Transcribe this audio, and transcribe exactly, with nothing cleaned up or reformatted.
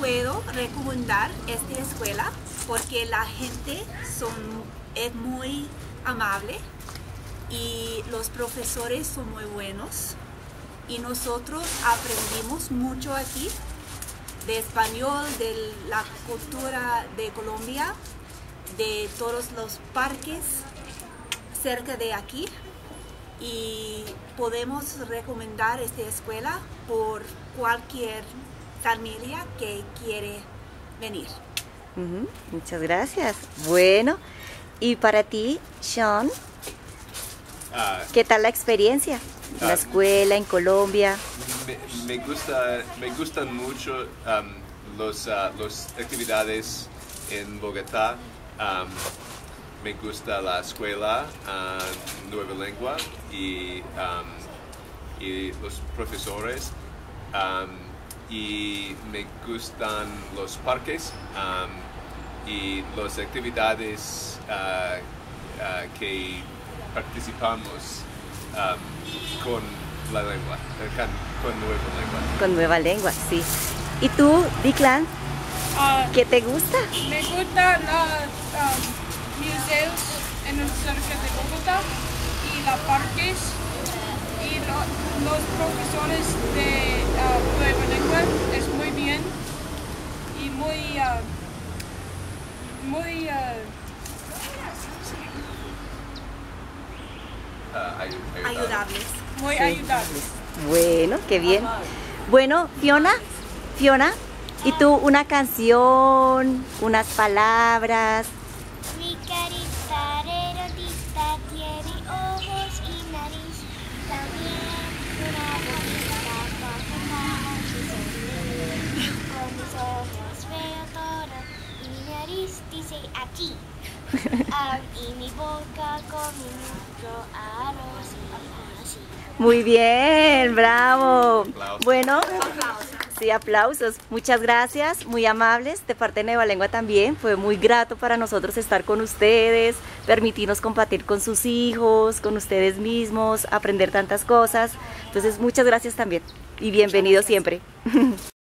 puedo recomendar esta escuela porque la gente son, es muy amable y los profesores son muy buenos y nosotros aprendimos mucho aquí de español, de la cultura de Colombia, de todos los parques cerca de aquí, y podemos recomendar esta escuela por cualquier familia que quiere venir. Uh-huh. Muchas gracias. Bueno, y para ti, Sean, uh, ¿qué tal la experiencia? Uh, la escuela en Colombia. Me, me, gusta, me gustan mucho um, los, uh, las actividades en Bogotá. Um, me gusta la escuela, uh, Nueva Lengua, y, um, y los profesores. Um, y me gustan los parques um, y las actividades uh, uh, que participamos um, con la lengua, con, con nueva lengua. Con nueva lengua, sí. ¿Y tú, Declan, uh, qué te gusta? Me gustan los um, museos en el cerca de Bogotá y los parques. Y lo, los profesores de uh, nueva lengua es muy bien y muy uh, muy uh, uh, ayud ayudables. muy Sí. ayudables. Bueno, qué bien. Bueno, Fiona, Fiona, ¿y tú una canción, unas palabras? Mi carita erodita tiene ojos y nariz, también una boquita con que sonríe. Con mis ojos veo todo y mi nariz dice aquí. Ah, y mi boca come mucho arroz y así. Muy bien, bravo. Aplausos. Bueno, sí, aplausos. Muchas gracias, muy amables. De parte de Nueva Lengua también, fue muy grato para nosotros estar con ustedes, permitirnos compartir con sus hijos, con ustedes mismos, aprender tantas cosas. Entonces, muchas gracias también y bienvenidos siempre.